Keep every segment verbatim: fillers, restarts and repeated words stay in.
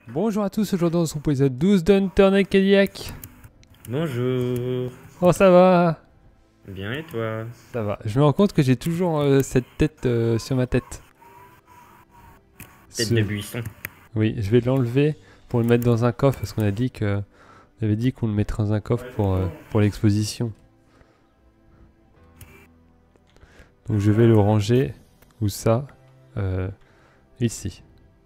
Bonjour à tous, aujourd'hui on se retrouve pour l'épisode douze d'Unturned Cadillac. Bonjour. Oh ça va? Bien et toi? Ça va. Je me rends compte que j'ai toujours euh, cette tête euh, sur ma tête. Tête Ce- de buisson. Oui, je vais l'enlever pour le mettre dans un coffre parce qu'on a dit que... On avait dit qu'on le mettrait dans un coffre pour, euh, pour l'exposition. Donc je vais le ranger, où ça, euh, ici.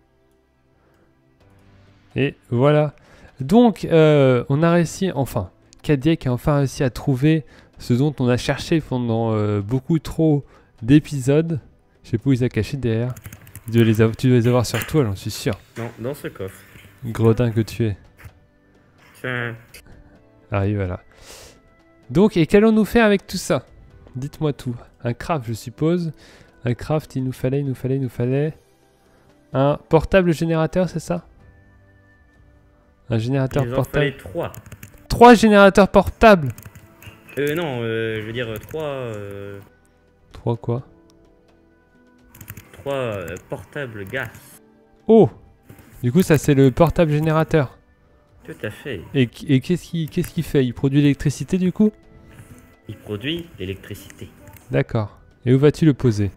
Et voilà. Donc, euh, on a réussi, enfin, Cadillac a enfin réussi à trouver ce dont on a cherché pendant euh, beaucoup trop d'épisodes. Je sais pas où il a caché derrière. Tu dois les avoir, tu dois les avoir sur toi, j'en suis sûr. Non, dans ce coffre. Gredin que tu es. Tiens. Arrive voilà. Donc, et qu'allons-nous faire avec tout ça? Dites-moi tout. Un craft, je suppose. Un craft, il nous fallait, il nous fallait, il nous fallait... Un portable générateur, c'est ça? Un générateur Il en portable. fallait trois. Trois générateurs portables. Euh, non, euh, je veux dire euh, trois... Euh, Trois quoi? trois euh, portables gaz. Oh! Du coup, ça c'est le portable générateur. Tout à fait. Et, et qu'est-ce qu'il qu'est-ce qu'il fait? Il produit l'électricité du coup? Il produit l'électricité. D'accord. Et où vas-tu le poser?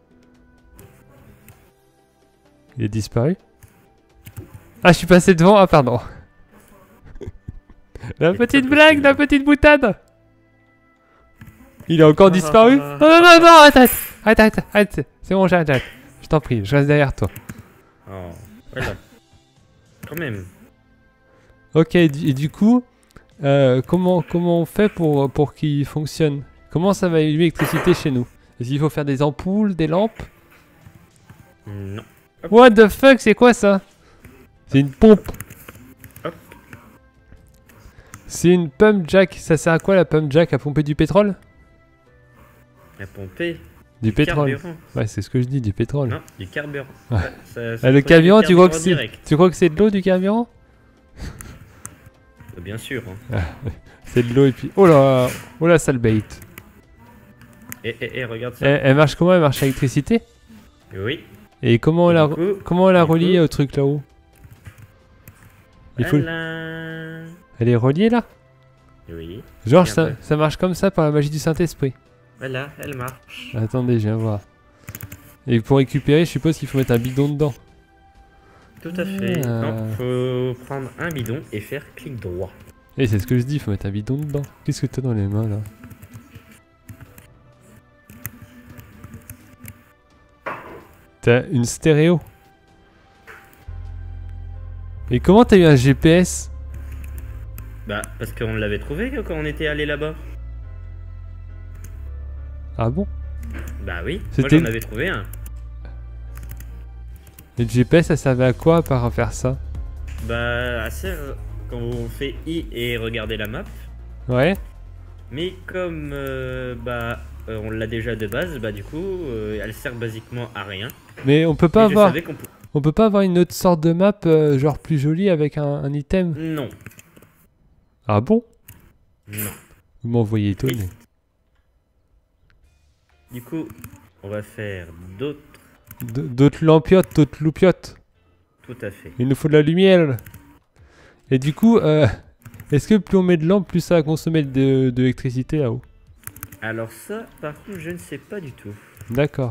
Il est disparu? Ah, je suis passé devant. Ah, pardon. La C'est petite pas blague, possible. la petite boutade. Il a encore Ah, disparu? ah, ah. Non, non, non, non, arrête, arrête, arrête, arrête, arrête. C'est bon, j'arrête, j'arrête. Je t'en prie, je reste derrière toi. Oh, voilà. Quand même. Ok, et du, et du coup, euh, comment, comment on fait pour, pour qu'il fonctionne? Comment ça va allumer l'électricité chez nous? Est-ce qu'il faut faire des ampoules, des lampes? Non. What the fuck, c'est quoi ça? C'est une pompe. Hop. C'est une pump jack. Ça sert à quoi la pump jack? À pomper du pétrole? À pomper. Du pétrole. Carburant. Ouais, c'est ce que je dis, du pétrole. Non, du carburant. Ouais. Ça- ça- ça Ah, le produit du carburant, tu crois que c'est direct. tu crois que c'est de l'eau du carburant? Euh, Bien sûr. Hein. C'est de l'eau et puis... Oh là, oh là, sale bait. Et, et, et regarde ça. Elle, elle marche comment? Elle marche à l'électricité? Oui. Et comment on Et la, du coup, comment on la du relie coup- au truc là-haut? Il faut... voilà. Elle est reliée là? Oui. Genre Et ça, après ça marche comme ça par la magie du Saint-Esprit. Voilà, elle marche. Attendez, je viens voir. Et pour récupérer, je suppose qu'il faut mettre un bidon dedans. Tout à fait. Ah. Non, faut prendre un bidon et faire clic droit. Et c'est ce que je dis, il faut mettre un bidon dedans. Qu'est-ce que t'as dans les mains là? T'as une stéréo. Et comment t'as eu un G P S? Bah, parce qu'on l'avait trouvé quand on était allé là-bas. Ah bon? Bah oui, moi C'était- j'en avais trouvé un. Et le G P S ça servait à quoi à part faire ça? Bah, assez euh, quand on fait I et regarder la map. Ouais? Mais comme euh, bah euh, on l'a déjà de base, bah du coup euh, elle sert basiquement à rien. Mais on peut pas Et je avoir... savais qu'on pou- On peut pas avoir une autre sorte de map euh, genre plus jolie avec un, un item? Non, Ah bon? non. Vous m'envoyez étonné. Du coup, on va faire d'autres. D- D'autres lampiotes, d'autres loupiotes. Tout à fait. Il nous faut de la lumière. Et du coup, euh, est-ce que plus on met de lampes, plus ça va consommer de, de l'électricité là-haut? Alors ça, par contre, je ne sais pas du tout. D'accord.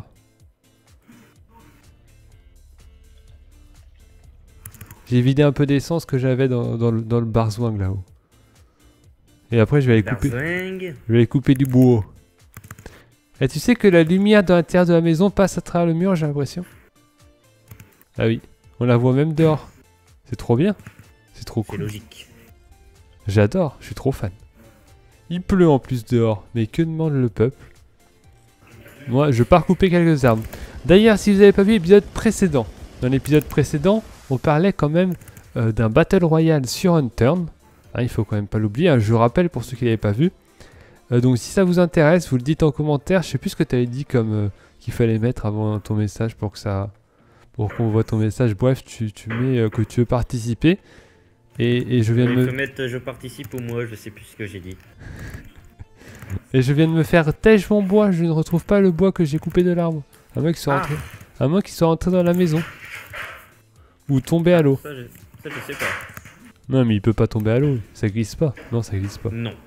J'ai vidé un peu d'essence que j'avais dans, dans le, dans le barzwing là-haut. Et après, je vais aller couper, Barzing. je vais aller couper du bois. Et tu sais que la lumière de l'intérieur de la maison passe à travers le mur, j'ai l'impression. Ah oui, on la voit même dehors. C'est trop bien. C'est trop C'est cool. logique. J'adore, je suis trop fan. Il pleut en plus dehors, mais que demande le peuple? Moi, je pars couper quelques arbres. D'ailleurs, si vous n'avez pas vu l'épisode précédent, dans l'épisode précédent, on parlait quand même euh, d'un Battle Royale sur Unturned. Hein, il faut quand même pas l'oublier, hein, je rappelle pour ceux qui l'avaient pas vu. Euh, donc si ça vous intéresse, vous le dites en commentaire. Je sais plus ce que tu avais dit comme euh, qu'il fallait mettre avant ton message pour que ça... Pour qu'on voit ton message. Bref, tu, tu mets euh, que tu veux participer. Et, et je viens de Il me... faut mettre euh, je participe ou moi, je sais plus ce que j'ai dit. Et je viens de me faire tèche mon bois, je ne retrouve pas le bois que j'ai coupé de l'arbre. À moins qu'il soit Ah. rentré, à moins qu'il soit rentré dans la maison. Ou tombé à l'eau. Ça, je, Ça, je sais pas. Non, mais il peut pas tomber à l'eau. Ça glisse pas. Non, ça glisse pas. Non.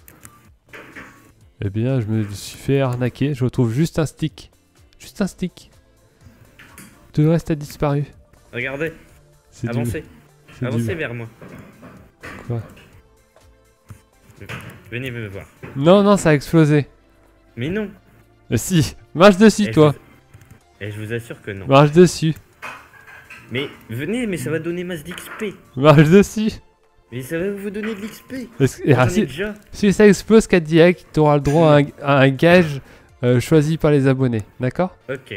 Eh bien, je me suis fait arnaquer. Je retrouve juste un stick. Juste un stick. Tout le reste a disparu. Regardez. C'est du- Avancez. c'est Avancez du- vers moi. Quoi? Venez me voir. Non, non, ça a explosé. Mais non. Euh, si. Marche dessus, Et je toi. vous- Et je vous assure que non. Marche dessus. Mais venez, mais ça va donner masse d'X P. Marche dessus. Mais ça va vous donner de l'X P. Est-ce que- ah, J'en ai si, déjà. si ça explose, Cadillac, tu auras le droit à un, à un gage euh, choisi par les abonnés. D'accord? Ok.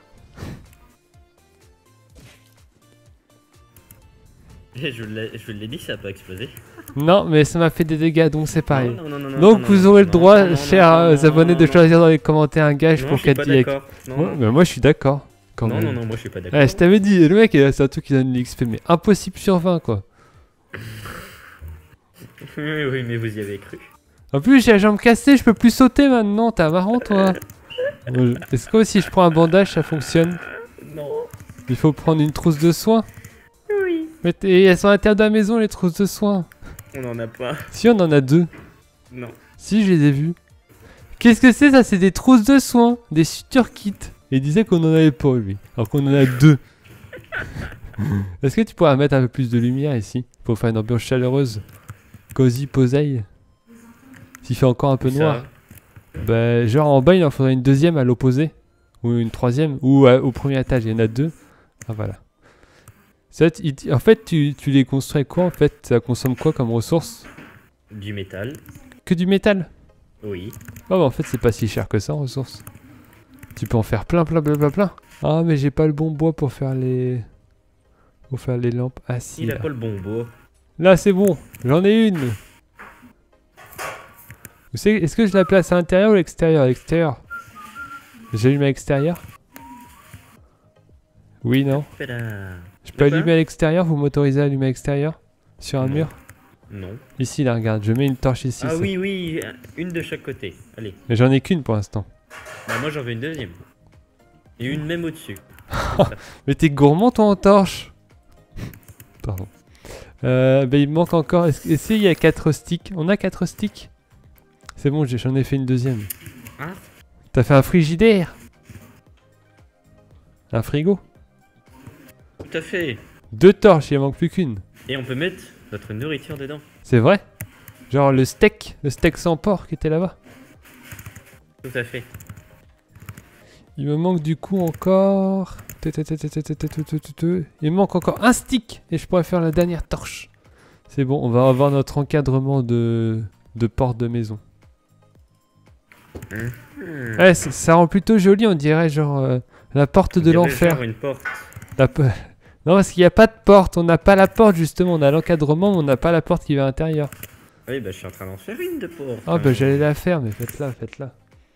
Je l'ai je l'ai dit, ça a pas explosé. Non, mais ça m'a fait des dégâts, donc c'est pareil. Non, non, non, non, Donc non, vous non, aurez le non, droit, non, non, chers non, euh, non, abonnés, non, de non. choisir dans les commentaires un gage Non, pour je suis pas Cadillac. d'accord. Non, Ouais, non. mais moi je suis d'accord. Quand non, même. non, non, moi je suis pas d'accord. Ouais, je t'avais dit, le mec, c'est un truc qui donne de l'X P, mais impossible sur vingt, quoi. Oui, oui, mais vous y avez cru. En plus, j'ai la jambe cassée, je peux plus sauter maintenant, t'as marrant, toi. Ouais, Est-ce que si je prends un bandage, ça fonctionne? Non. Il faut prendre une trousse de soins. Oui. Mais t- elles sont à l'intérieur de la maison, les trousses de soins. On en a pas. Si, on en a deux. Non. Si, je les ai vues. Qu'est-ce que c'est, ça? C'est des trousses de soins, des suture kits. Et il disait qu'on en avait pas, lui. Alors qu'on en a deux. Est-ce que tu pourrais mettre un peu plus de lumière ici pour faire une ambiance chaleureuse? Cosy, poseille. S'il fait encore un peu Ça. noir. Bah, genre en bas, il en faudrait une deuxième à l'opposé. Ou une troisième. Ou à- au premier étage, il y en a deux. Ah, voilà. Ça, t- il- en fait, tu, tu les construis quoi? En fait, ça consomme quoi comme ressource? Du métal. Que du métal? Oui. Ah, bah en fait, c'est pas si cher que ça en ressources. Tu peux en faire plein, plein, plein, plein, plein. Ah, mais j'ai pas le bon bois pour faire les... Pour faire les lampes. Ah, si. Il a Là, pas le bon bois. Là, c'est bon. J'en ai une. Vous savez, est-ce que je la place à l'intérieur ou à l'extérieur? À l'extérieur. J'allume à l'extérieur? Oui, non. Tada. Je peux De quoi? allumer à l'extérieur? Vous m'autorisez à allumer à l'extérieur? Sur un Non. mur? Non. Ici, là, regarde. Je mets une torche ici. Ah ça. oui, oui, une de chaque côté. Allez. Mais j'en ai qu'une pour l'instant. Bah moi j'en veux une deuxième. Et une même au-dessus. Mais t'es gourmand, toi, en torche. Pardon. Euh, bah, il me manque encore... Est-ce est-ce qu'il y a quatre sticks? On a quatre sticks? C'est bon, j'ai- j'en ai fait une deuxième. Hein? T'as fait un frigidaire? Un frigo? Tout à fait. Deux torches, il en manque plus qu'une. Et on peut mettre notre nourriture dedans. C'est vrai? Genre le steak, le steak sans porc qui était là-bas. Tout à fait. Il me manque du coup encore... Il me manque encore un stick et je pourrais faire la dernière torche. C'est bon, on va avoir notre encadrement de, de porte de maison. Hmm. Ouais, ça, ça rend plutôt joli, on dirait genre euh, la porte On de dirait l'enfer. genre une porte. La pe- Non, parce qu'il n'y a pas de porte, on n'a pas la porte justement, on a l'encadrement, mais on n'a pas la porte qui va à l'intérieur. Oui, bah je suis en train d'en faire une de porte. Ah bah j'allais la faire, mais faites-la, faites-la.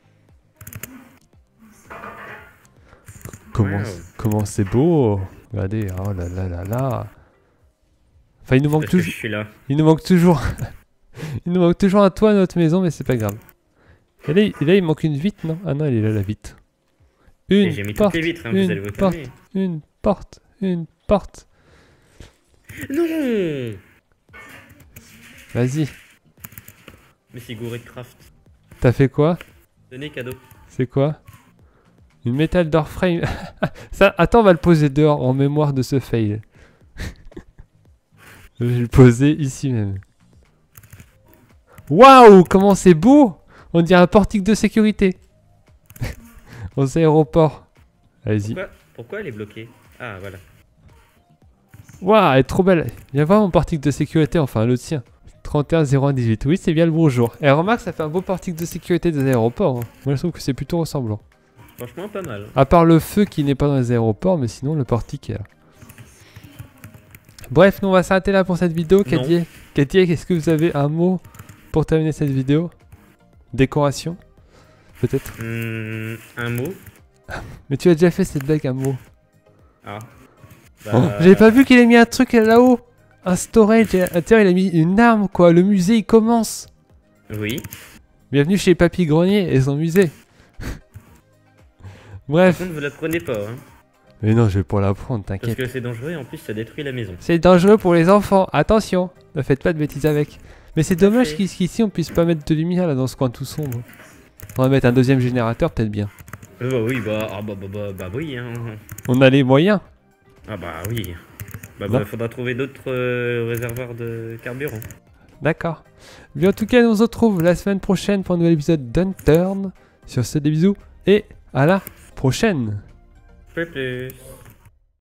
Comment, Wow. comment c'est beau! Regardez, oh là là là là! Enfin, il nous manque Parce que je toujours, suis là. il nous manque toujours, il nous manque toujours un toit à notre maison, mais c'est pas grave. Et là, il- et là, il manque une vitre, non? Ah non, elle est là la vitre. Et Une j'ai mis toutes porte, les vitres, hein, une vous allez vous porte, calmer. une porte, une porte. Non. Vas-y, Mais c'est gouré de craft. t'as fait quoi? Donnez cadeau. C'est quoi? Une métal door frame. Ça, attends, on va le poser dehors en mémoire de ce fail. Je vais le poser ici même. Waouh, comment c'est beau! On dirait un portique de sécurité. Aux aéroports. Allez-y. Pourquoi, pourquoi elle est bloquée? Ah, voilà. Waouh, elle est trop belle. Viens voir mon portique de sécurité, enfin le tien. trente et un zéro un dix-huit. Oui, c'est bien le bonjour. Et remarque, ça fait un beau portique de sécurité des aéroports. hein. Moi, je trouve que c'est plutôt ressemblant. Franchement, pas mal. À part le feu qui n'est pas dans les aéroports, mais sinon le portique est là. Bref, nous on va s'arrêter là pour cette vidéo. Non. Kadier, Kadier, est-ce que vous avez un mot pour terminer cette vidéo? Décoration? Peut-être. Hmm, un mot. Mais tu as déjà fait cette blague, un mot. Ah. Oh, Bah, j'avais pas vu qu'il ait mis un truc là-haut. Un storage. Ah, tiens, il a mis une arme, quoi. Le musée, il commence. Oui. Bienvenue chez Papy Grenier et son musée. Par Bref. contre, vous la prenez pas. Hein. Mais non, je vais pas la prendre, Parce t'inquiète. que c'est dangereux et en plus ça détruit la maison. C'est dangereux pour les enfants, attention, ne faites pas de bêtises avec. Mais c'est dommage fait. qu'ici on puisse pas mettre de lumière là dans ce coin tout sombre. On va mettre un deuxième générateur, peut-être bien. Euh, bah oui, bah, ah, bah, bah, bah, bah oui. Hein. On a les moyens. Ah bah oui. Bah, Bah. bah faudra trouver d'autres euh, réservoirs de carburant. D'accord. Mais en tout cas, on se retrouve la semaine prochaine pour un nouvel épisode d'Unturned. Sur ce, des bisous et à la prochaine. Plus plus.